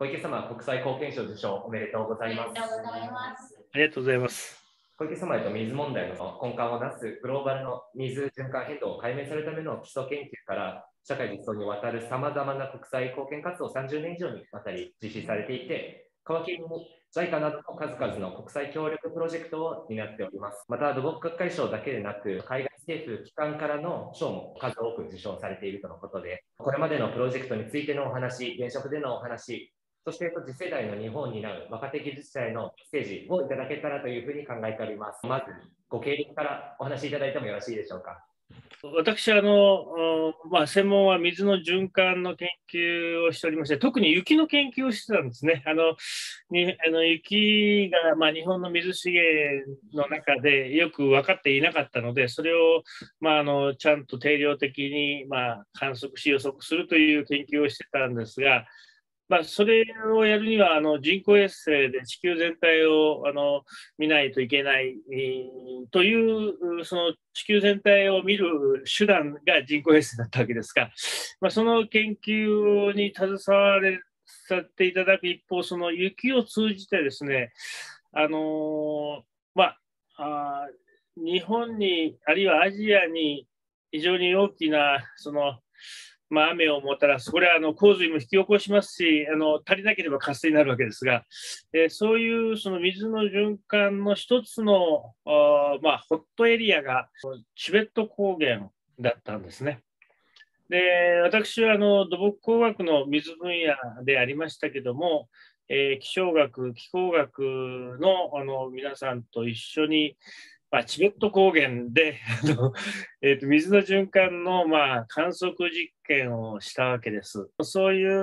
小池様、国際貢献賞受賞おめでとうございます。 ありがとうございます。 小池様水問題の根幹をなすグローバルの水循環変動を解明するための基礎研究から社会実装にわたるさまざまな国際貢献活動を30年以上にわたり実施されていて、皮切りに JICA などの数々の国際協力プロジェクトを担っております。また、土木学会賞だけでなく、海外政府機関からの賞も数多く受賞されているとのことで、これまでのプロジェクトについてのお話、現職でのお話、そして次世代の日本を担う若手技術者へのメッセージをいただけたらというふうに考えております。まず、ご経歴からお話しいただいてもよろしいでしょうか。 私専門は水の循環の研究をしておりまして、特に雪の研究をしてたんですね。雪が、日本の水資源の中でよく分かっていなかったので、それを、ちゃんと定量的に、観測し予測するという研究をしてたんですが、それをやるには人工衛星で地球全体を見ないといけない、というその地球全体を見る手段が人工衛星だったわけですが、その研究に携われさせていただく一方、その雪を通じてですね、日本にあるいはアジアに非常に大きな雨をもたらす、これは洪水も引き起こしますし、足りなければ渇水になるわけですが、そういうその水の循環の一つのホットエリアがチベット高原だったんですね。で、私は土木工学の水分野でありましたけども、気象学、気候学の皆さんと一緒に、チベット高原で水の循環の観測実験をしたわけです。そういう、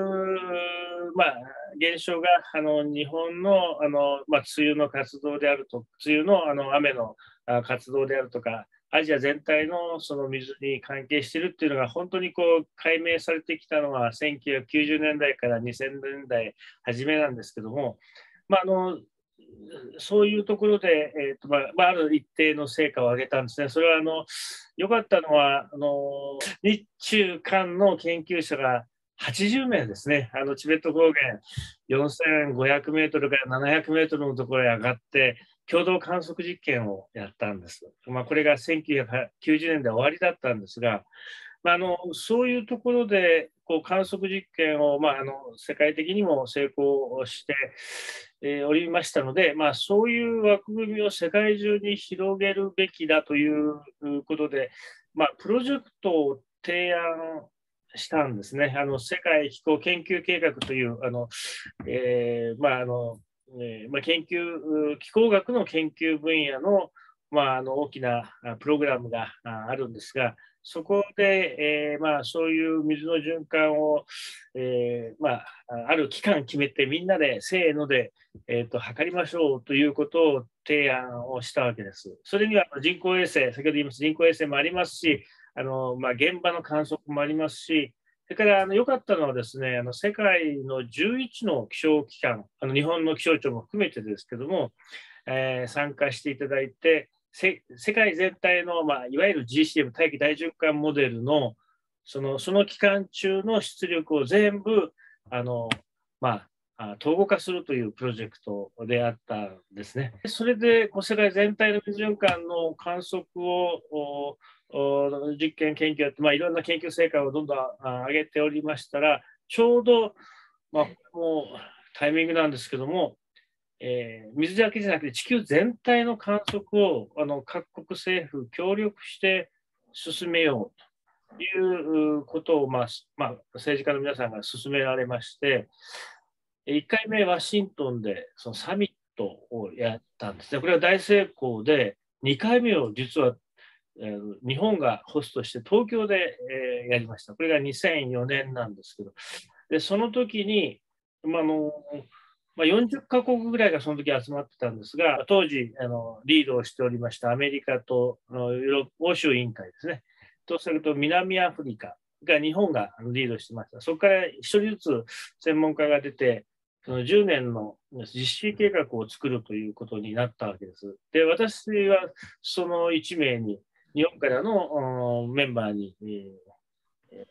現象が日本の梅雨の活動であると、梅雨の雨の活動であるとか、アジア全体のその水に関係しているっていうのが本当に解明されてきたのは1990年代から2000年代初めなんですけども、そういうところで、ある一定の成果を上げたんですね。それは良かったのは日中韓の研究者が80名ですね、チベット高原4500メートルから700メートルのところへ上がって、共同観測実験をやったんです。これが1990年代終わりだったんですが、そういうところで観測実験を、世界的にも成功して、おりましたので、そういう枠組みを世界中に広げるべきだということで、プロジェクトを提案したんですね。世界気候研究計画という気候学の研究分野の、大きなプログラムがあるんですが、そこで、そういう水の循環を、ある期間決めてみんなでせーので、測りましょうということを提案をしたわけです。それには人工衛星、先ほど言いました人工衛星もありますし、現場の観測もありますし、それから良かったのはですね、世界の11の気象機関、日本の気象庁も含めてですけども、参加していただいて、世界全体の、いわゆる GCM 大気大循環モデルのその期間中の出力を全部統合化するというプロジェクトであったんですね。それで世界全体の水循環の観測を実験研究やって、いろんな研究成果をどんどん上げておりましたら、ちょうど、もうタイミングなんですけども、水だけじゃなくて地球全体の観測を各国政府協力して進めようということを、政治家の皆さんが進められまして、1回目ワシントンでそのサミットをやったんですね。これは大成功で、2回目を実は日本がホストして東京でやりました。これが2004年なんですけど、でその時に、40カ国ぐらいがその時集まってたんですが、当時リードをしておりましたアメリカと欧州委員会ですね、とそれと南アフリカが日本がリードしてました。そこから1人ずつ専門家が出て、その10年の実施計画を作るということになったわけです。で、私はその1名に、日本からのメンバーに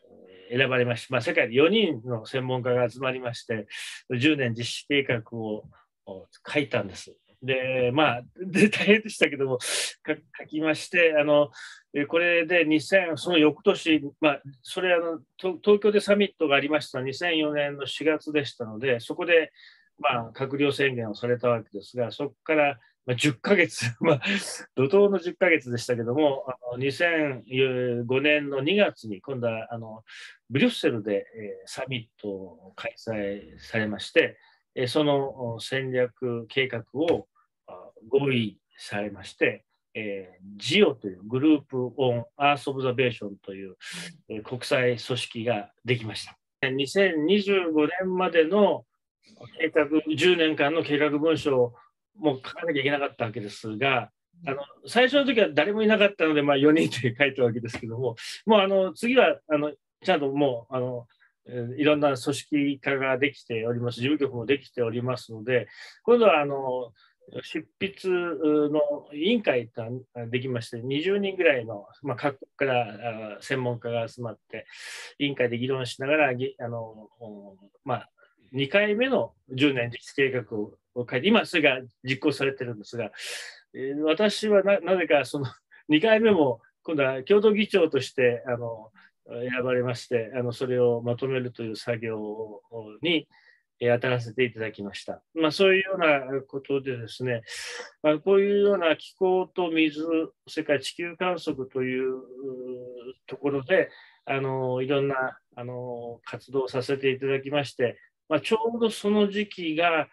選ばれまして、世界で4人の専門家が集まりまして、10年実施計画を書いたんです。で、大変でしたけども、書きまして、これでその翌年、それ東京でサミットがありました2004年の4月でしたので、そこで、閣僚宣言をされたわけですが、そこから10ヶ月、怒涛の10ヶ月でしたけども、2005年の2月に、今度はブリュッセルでサミットを開催されまして、その戦略計画を合意されまして、GEO というグループ・オン・アース・オブザベーションという国際組織ができました。2025年までの計画、10年間の計画文書をもう書かなきゃいけなかったわけですが、最初の時は誰もいなかったので、4人で書いたわけですけども、もう次はちゃんともういろんな組織化ができております、事務局もできておりますので、今度は執筆の委員会ができまして、20人ぐらいの、各国から専門家が集まって、委員会で議論しながら、2回目の10年実施計画を書いて、今それが実行されてるんですが、私はなぜかその2回目も今度は共同議長として選ばれまして、それをまとめるという作業に当たらせていただきました。そういうようなことでですね、こういうような気候と水、それから地球観測というところで、いろんな活動をさせていただきまして、ちょうどその時期が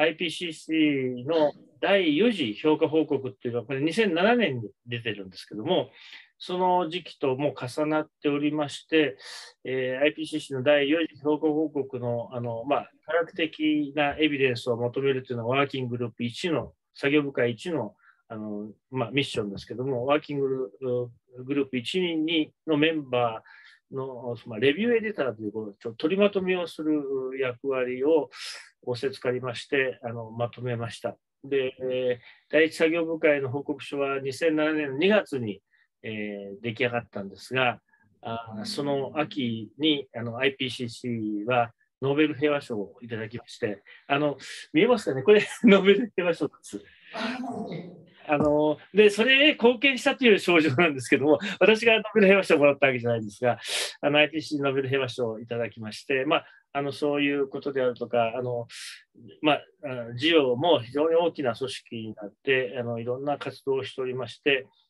IPCC の第4次評価報告っていうのは、これ2007年に出てるんですけども、その時期とも重なっておりまして、IPCC の第4次評価報告の科学的なエビデンスを求めるというのは、ワーキンググループ1の、作業部会1のミッションですけども、ワーキンググループ1のメンバーのレビューエディターという取りまとめをする役割を仰せつかりましてまとめました。で、第一作業部会の報告書は2007年の2月に、出来上がったんですが、その秋にIPCC はノーベル平和賞をいただきまして、見えますかね、これノーベル平和賞です。でそれへ貢献したという賞状なんですけども、私がノーベル平和賞をもらったわけじゃないんですが、IPCC ノーベル平和賞をいただきまして、そういうことであるとか、GEO も非常に大きな組織になって、いろんな活動をしておりまして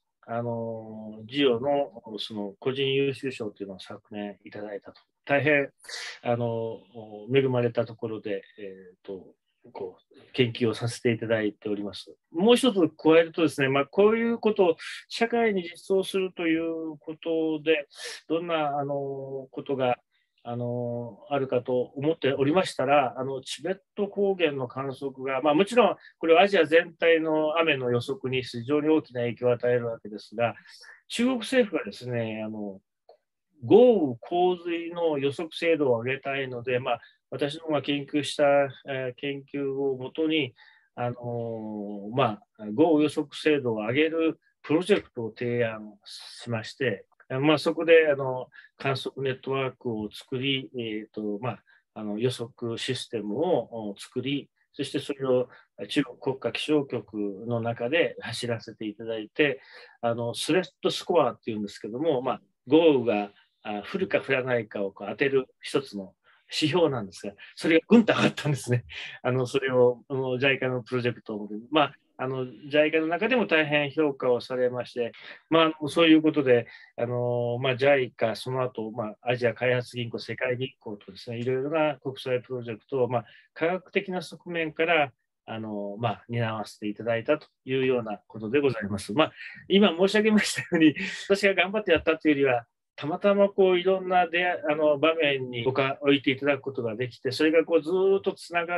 、GEO のその個人優秀賞というのを昨年いただいたと。大変恵まれたところで、研究をさせていただいております。もう一つ加えるとですね、こういうことを社会に実装するということで、どんなことがあるかと思っておりましたら、チベット高原の観測が、もちろんこれはアジア全体の雨の予測に非常に大きな影響を与えるわけですが、中国政府がですね、豪雨洪水の予測精度を上げたいので、私どもが研究した、研究をもとに、豪雨予測精度を上げるプロジェクトを提案しまして、そこで観測ネットワークを作り、予測システムを作り、そしてそれを中国国家気象局の中で走らせていただいて、スレッドスコアっていうんですけども、豪雨が降るか降らないかを当てる一つの指標なんですが、それがぐんと上がったんですね。それをJICA のプロジェクトを、JICA の中でも大変評価をされまして、そういうことで、JICA、その後、アジア開発銀行、世界銀行とですね、いろいろな国際プロジェクトを、科学的な側面から担わせていただいたというようなことでございます。今申し上げましたように、私が頑張ってやったというよりは、たまたまいろんな場面に置いていただくことができて、それがずっとつながって、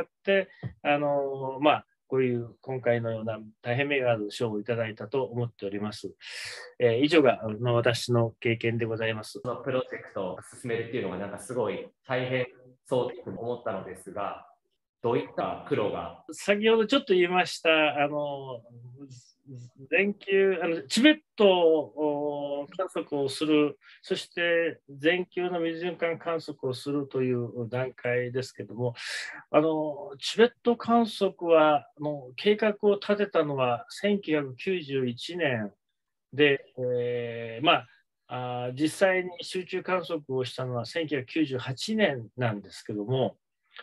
こういう今回のような大変名がある賞をいただいたと思っております。以上が私の経験でございます。 そのプロジェクトを進めるっていうのがすごい大変そうと思ったのですが、どういった苦労が？ 先ほどちょっと言いました、 全球チベット観測をする、そして全球の水循環観測をするという段階ですけども、チベット観測は計画を立てたのは1991年で、実際に集中観測をしたのは1998年なんですけども、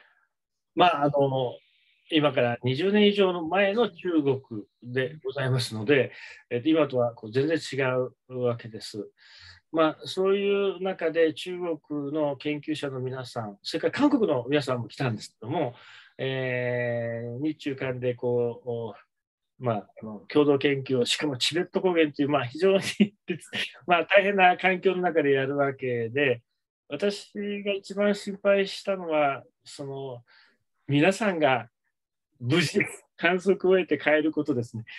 今から20年以上の前の中国でございますので、今とは全然違うわけです。そういう中で中国の研究者の皆さん、それから韓国の皆さんも来たんですけども、日中間で共同研究を、しかもチベット高原という、非常に大変な環境の中でやるわけで、私が一番心配したのは、皆さんが無事観測を終えて帰ることですね。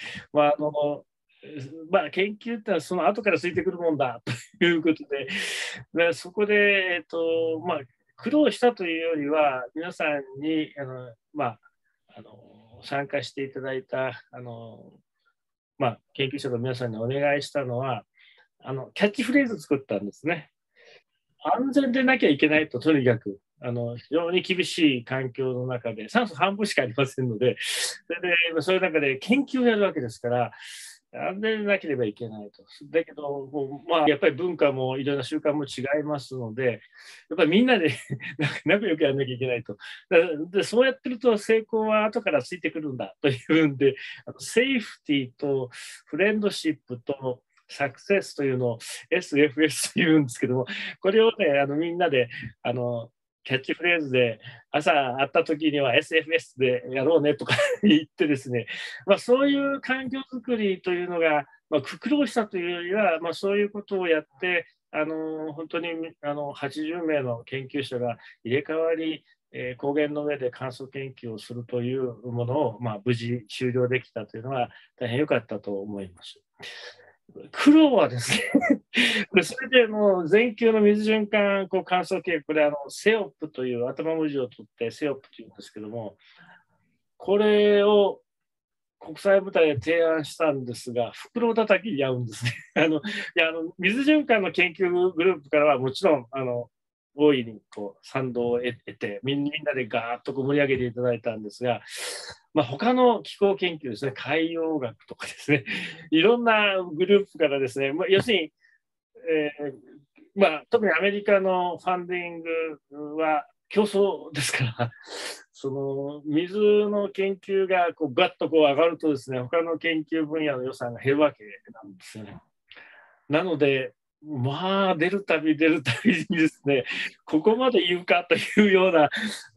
研究ってのはその後からついてくるもんだということで、そこで、苦労したというよりは、皆さんに参加していただいた研究者の皆さんにお願いしたのは、キャッチフレーズを作ったんですね。安全でなきゃいけないと、とにかく。非常に厳しい環境の中で、酸素半分しかありませんので、そういう中で研究をやるわけですから、安全でなければいけないと。だけど、やっぱり文化もいろんな習慣も違いますので、やっぱりみんなで仲良くやらなきゃいけないと。でそうやってると成功は後からついてくるんだというんで、セーフティーとフレンドシップとサクセスというのを SFS というんですけども、これをね、みんなでキャッチフレーズで朝会った時には SFS でやろうねとか言ってですね、そういう環境づくりというのが、苦労したというよりは、そういうことをやって、本当に80名の研究者が入れ替わり、高原の上で観測研究をするというものを、無事終了できたというのは大変良かったと思います。苦労はですねそれでもう全球の水循環観測計、これセオップという頭文字を取ってセオップというんですけども、これを国際舞台で提案したんですが、袋叩きに合うんですね水循環の研究グループからはもちろん大いに賛同を得て、みんなでガーッと盛り上げていただいたんですが、他の気候研究ですね、海洋学とかですね、いろんなグループからですね、要するに、特にアメリカのファンディングは競争ですからその水の研究がガッと上がるとですね、他の研究分野の予算が減るわけなんですよね。なので、出るたびにですね、ここまで言うかというような、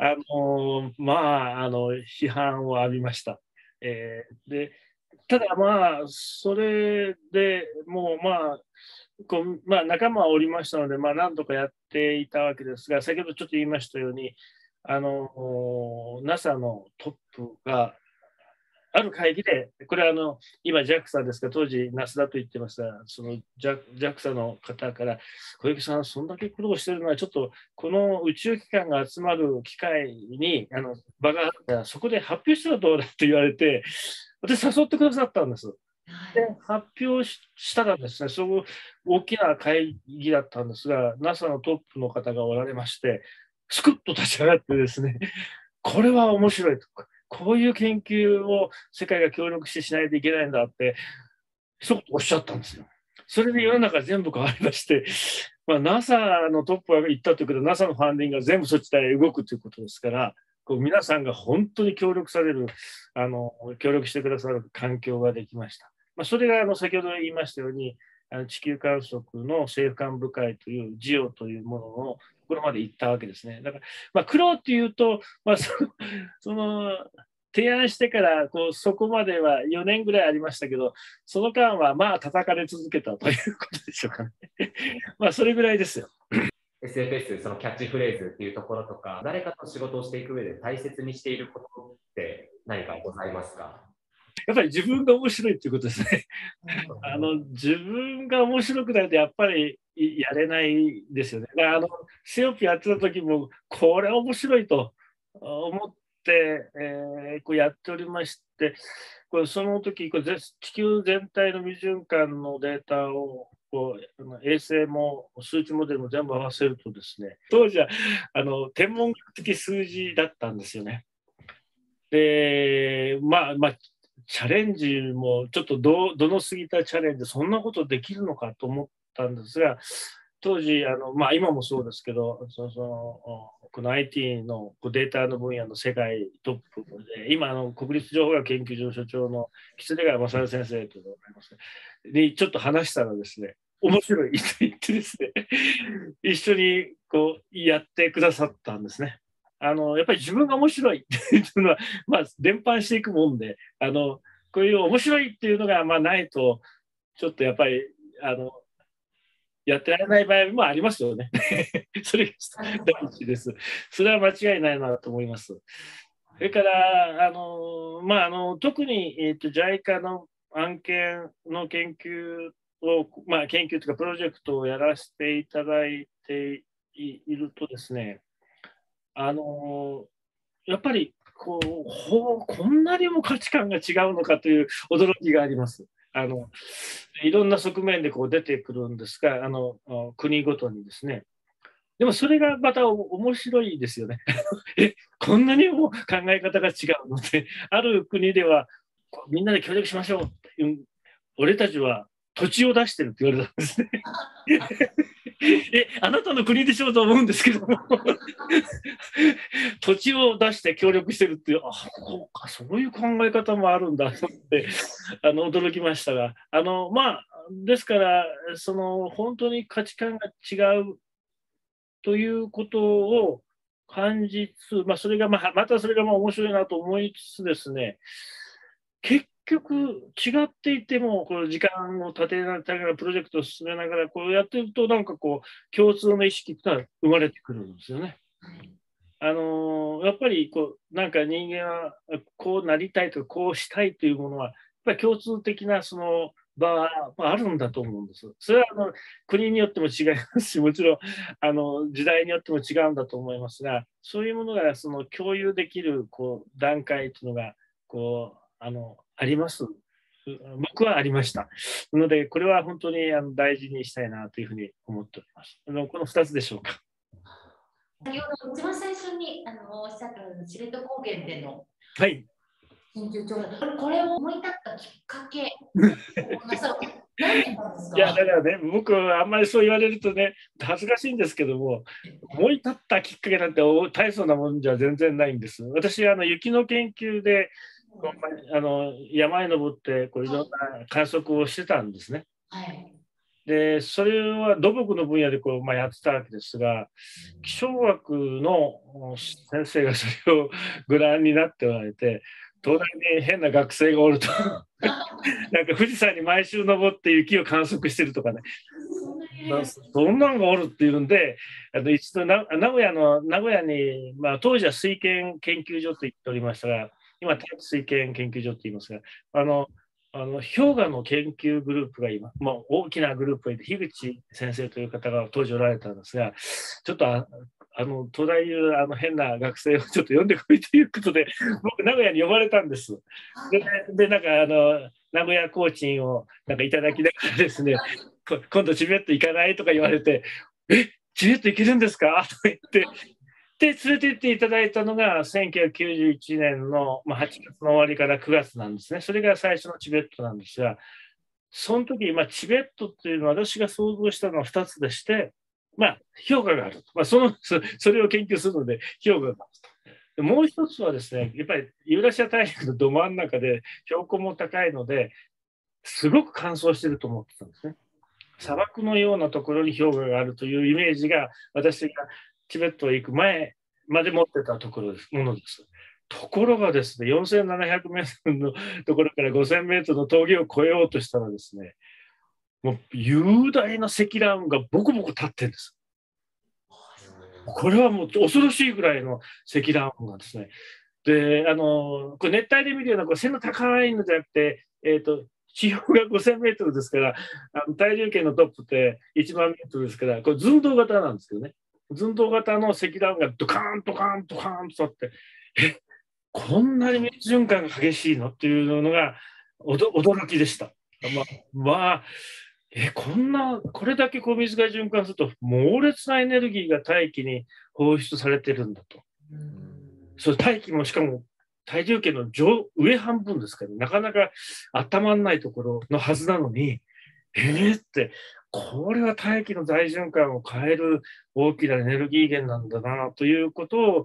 批判を浴びました。でただそれでもう仲間はおりましたので、何とかやっていたわけですが、先ほどちょっと言いましたように、NASA のトップがある会議で、これは今 JAXA ですが、当時 NASA と言ってました、その JAXA の方から、小池さん、そんだけ苦労してるのは、ちょっとこの宇宙機関が集まる機会に場があったら、そこで発表したらどうだと言われて、私、誘ってくださったんです。で発表したらですね、すごく大きな会議だったんですが、NASA のトップの方がおられまして、すくっと立ち上がってですね、これは面白いとか、こういう研究を世界が協力してしないといけないんだって、一言おっしゃったんですよ。それで世の中全部変わりまして、NASA のトップが言ったということは、NASA のファンディングが全部そちらへ動くということですから、皆さんが本当に協力してくださる環境ができました。それが先ほど言いましたように、地球観測の政府間部会という事業というもののところまで行ったわけですね。だから、苦労っていうと、その提案してからそこまでは4年ぐらいありましたけど、その間は叩かれ続けたということでしょうかね。それぐらいですよ。 SFS、そのキャッチフレーズっていうところとか、誰かと仕事をしていく上で大切にしていることって何かございますか？ やっぱり自分が面白いっていうことですね。自分が面白くないとやっぱりやれないですよね。セオピやってた時もこれ面白いと思っ 、こうやっておりまして、これその時これ地球全体の微循環のデータをこう衛星も数値モデルも全部合わせるとですね、当時は天文学的数字だったんですよね。で、チャレンジもちょっとどの過ぎたチャレンジ、そんなことできるのかと思ったんですが、当時今もそうですけど、この IT のデータの分野の世界トップで、今国立情報学研究所所長の喜連川勝先生というのがいますにちょっと話したらですね、面白いと言ってですね、一緒にこうやってくださったんですね。やっぱり自分が面白いっていうのは、伝播していくもんで、こういう面白いっていうのがないと、ちょっとやっぱりやってられない場合もありますよね。それが第一です。それは間違いないなと思います。それから特に、JICA の案件の研究を、研究というかプロジェクトをやらせていただいているとですね、やっぱりこんなにも価値観が違うのかという驚きがあります。いろんな側面でこう出てくるんですが、国ごとにですね。でもそれがまた面白いですよね。こんなにも考え方が違うので、ある国ではみんなで協力しましょうっていう、俺たちは土地を出してるって言われたんですね。あなたの国でしょうと思うんですけども土地を出して協力してるっていう、そういう考え方もあるんだと思って驚きましたが、ですから本当に価値観が違うということを感じつつ、それがまたそれが面白いなと思いつつですね、結局違っていてもこの時間を立てながらプロジェクトを進めながらこうやってるとなんかこう共通の意識っていうのは生まれてくるんですよね。やっぱりなんか人間はこうなりたいとかこうしたいというものはやっぱり共通的な場はあるんだと思うんです。それは国によっても違いますし、もちろん時代によっても違うんだと思いますが、そういうものが共有できる段階というのがあります。僕はありました。なので、これは本当に大事にしたいなというふうに思っております。この2つでしょうか。 先ほど一番最初におっしゃった知床高原での研究調査、これを思い立ったきっかけ、 いやだからね、僕あんまりそう言われるとね、恥ずかしいんですけども、思い立ったきっかけなんて大層なもんじゃ全然ないんです。私雪の研究で山へ登っていろんな観測をしてたんですね。でそれは土木の分野でやってたわけですが、気象学の先生がそれをご覧になっておられて、東大に変な学生がおるとなんか富士山に毎週登って雪を観測してるとかね、そんなのがおるっていうんで、一度名古屋に、当時は水権研究所と言っておりましたが、今水権研究所と言いますが、氷河の研究グループが今、大きなグループがいて、樋口先生という方が当時おられたんですが、ちょっと東大いう変な学生をちょっと呼んでこいということで、僕、名古屋に呼ばれたんです。でなんか名古屋コーチンをなんかいただきながらですね、今度チベット行かないとか言われて、チベット行けるんですかとか言って。で連れて行っていただいたのが1991年の8月の終わりから9月なんですね。それが最初のチベットなんですが、その時、チベットっていうのは私が想像したのは2つでして、氷河があると。それを研究するので氷河があると。もう一つはですね、やっぱりユーラシア大陸のど真ん中で標高も高いのですごく乾燥してると思ってたんですね。砂漠のようなところに氷河があるというイメージが私がチベットへ行く前まで持ってたものです。ところがですね、4700メートルのところから5000メートルの峠を越えようとしたらですね、もう雄大な積乱雲がボコボコ立ってるんです。これはもう恐ろしいぐらいの積乱雲がですね。で、これ熱帯で見るような背の高いのじゃなくて、地表が5000メートルですから、大陸圏のトップって1万メートルですから、これ寸胴型なんですけどね。寸胴型の積乱雲がドカーンドカーンドカーンと立って、 こんなに水循環が激しいのっていうのが驚きでした。まあ、これだけこう水が循環すると、猛烈なエネルギーが大気に放出されてるんだと。それ大気もしかも大気圏の上半分ですから、なかなか温まらないところのはずなのに、って、これは大気の大循環を変える大きなエネルギー源なんだなということを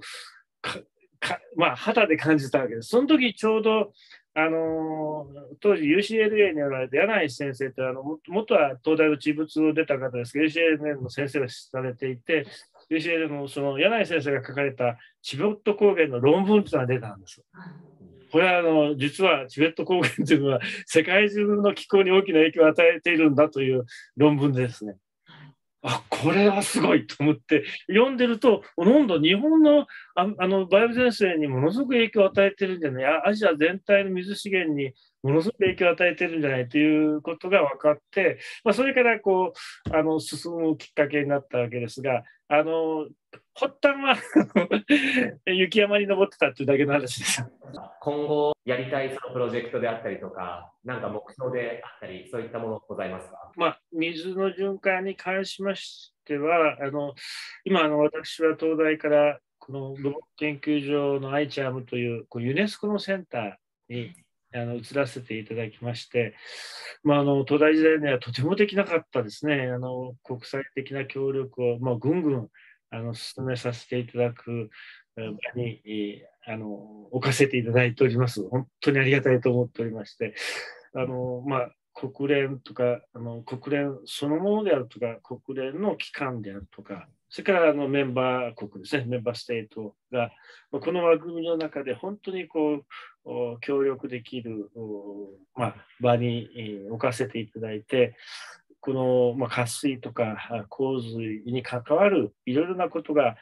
肌で感じたわけです。その時ちょうど、当時 UCLA におられた柳井先生と元は東大宇宙物を出た方ですけど、UCLA の先生がされていて、UCLA のその柳井先生が書かれたチベット高原の論文というのが出たんです。これは実はチベット高原というのは世界中の気候に大きな影響を与えているんだという論文ですね。これはすごいと思って読んでると、なんだ日本の梅雨前線にものすごく影響を与えてるんじゃない、アジア全体の水資源にものすごく影響を与えてるんじゃないということが分かって、それから進むきっかけになったわけですが、発端は雪山に登ってたっていうだけの話でした。 今後やりたいそのプロジェクトであったりとか、なんか目標であったり、そういったものございますか？ 水の循環に関しましては、今私は東大からこの土木研究所のアイチャームというユネスコのセンターに移らせていただきまして、東大時代にはとてもできなかったですね、国際的な協力をぐんぐん進めさせていただく場に置かせていただいております。本当にありがたいと思っておりまして、国連とか国連そのものであるとか、国連の機関であるとか、それからメンバー国ですね、メンバーステートがこの枠組みの中で本当に協力できる場に置かせていただいて、この渇水とか洪水に関わるいろいろなことが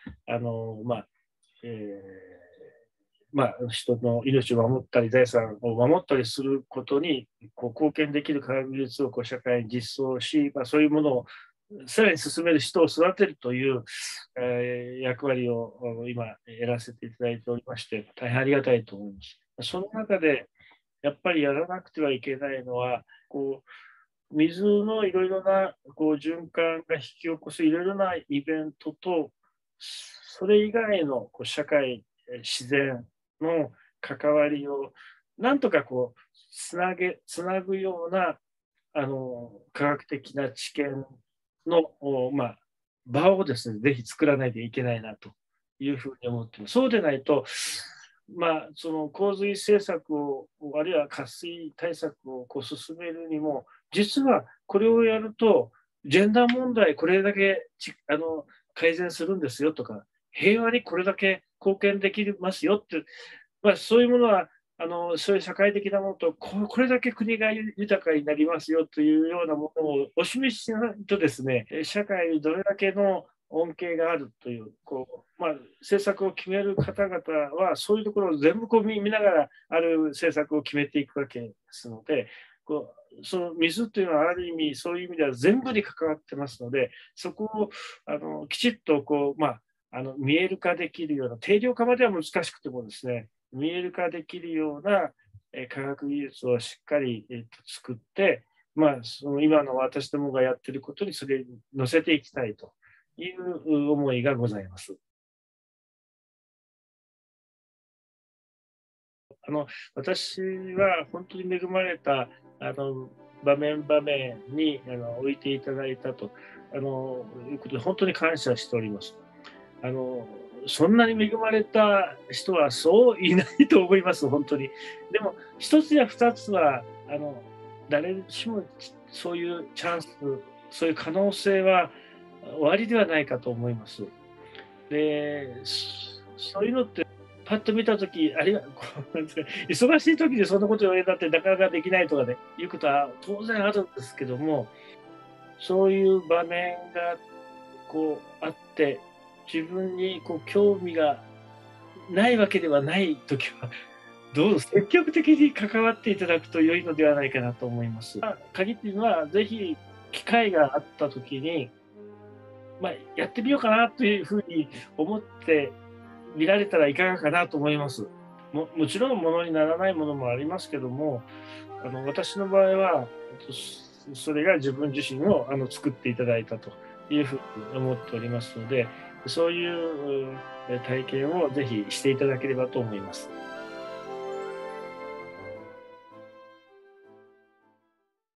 人の命を守ったり財産を守ったりすることに貢献できる科学技術を社会に実装し、そういうものをさらに進める人を育てるという、役割を今やらせていただいておりまして、大変ありがたいと思います。その中でやっぱりやらなくてはいけないのは、水のいろいろな循環が引き起こすいろいろなイベントと、それ以外の社会、自然の関わりをなんとかつなぐような科学的な知見の、場をですね、ぜひ作らないといけないなというふうに思っています。そうでないと、その洪水政策を、あるいは渇水対策を進めるにも、実はこれをやると、ジェンダー問題、これだけ改善するんですよとか、平和にこれだけ貢献できますよって、そういうものはそういう社会的なものとこれだけ国が豊かになりますよというようなものをお示ししないとですね、社会にどれだけの恩恵があるという、政策を決める方々はそういうところを全部見ながらある政策を決めていくわけですので、その水というのはある意味そういう意味では全部に関わってますので、そこをきちっと見える化できるような、定量化までは難しくてもですね、見える化できるような科学技術をしっかり作って、その今の私どもがやっていることにそれに乗せていきたいという思いがございます。私は本当に恵まれた場面に置いていただいたということで本当に感謝しております。そんなに恵まれた人はそういないと思います、本当に。でも、一つや二つは、誰しもそういうチャンス、そういう可能性は終わりではないかと思います。で、そういうのって、パッと見たとき、あるいは忙しいときにそんなことを言われたってなかなかできないとかね、いうことは当然あるんですけども、そういう場面があって、自分に興味がないわけではないときは、どうぞ積極的に関わっていただくと良いのではないかなと思います。鍵っていうのは、ぜひ機会があったときに、やってみようかなというふうに思って見られたらいかがかなと思います。 もちろんものにならないものもありますけども、私の場合はそれが自分自身を作っていただいたというふうに思っておりますので、そういう体験をぜひしていただければと思います。